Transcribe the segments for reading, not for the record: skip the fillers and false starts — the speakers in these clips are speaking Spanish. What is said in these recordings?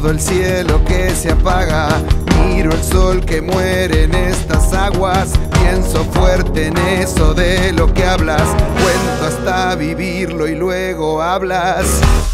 todo el cielo que se apaga. Miro el sol que muere en estas aguas. Pienso fuerte en eso de lo que hablas. Cuento hasta vivirlo y luego hablas.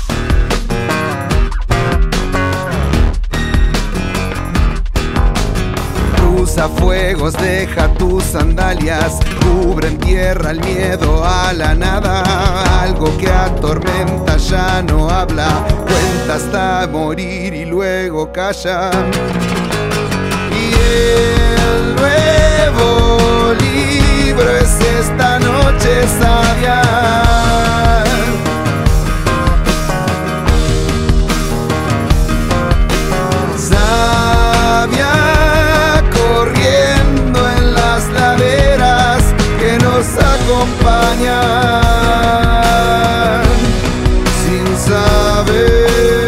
Cruza fuegos, deja tus sandalias. Cubre en tierra el miedo a la nada. Algo que atormenta ya no habla. Cuenta hasta morir y luego calla. Y el nuevo libro es esta noche sabia. Sabia corriendo en las laderas que nos acompañan sin saber.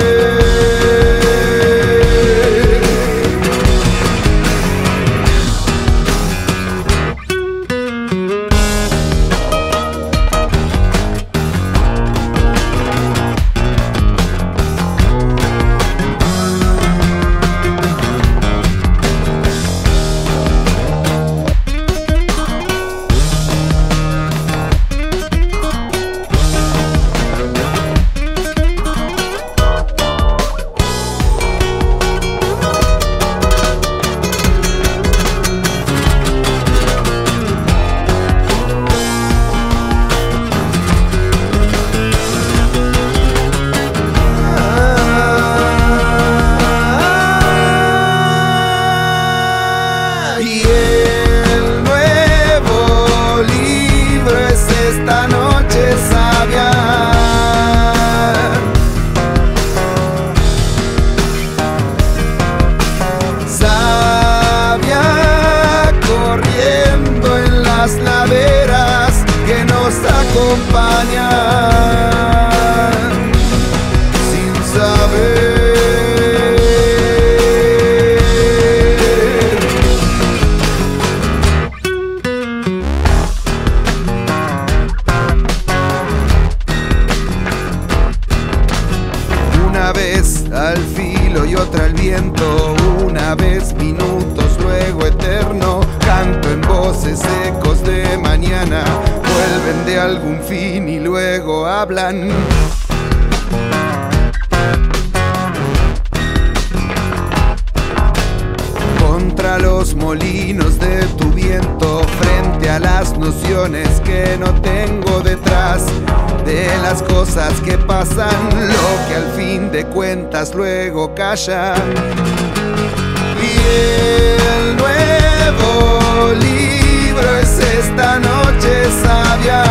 Esta noche sabia. Sabia corriendo en las laderas que nos acompañan sin saber. Una vez al filo y otra al viento, una vez minutos, luego eterno. Canto en voces ecos de mañana, vuelven de algún fin y luego hablan. Contra los molinos de tu viento, frente a las nociones que no tengo detrás de las cosas que pasan, lo que al fin de cuentas luego calla. Y el nuevo libro es esta noche sabia.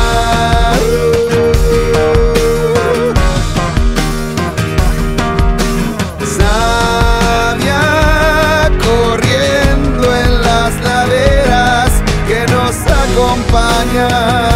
Sabia corriendo en las laderas que nos acompañan.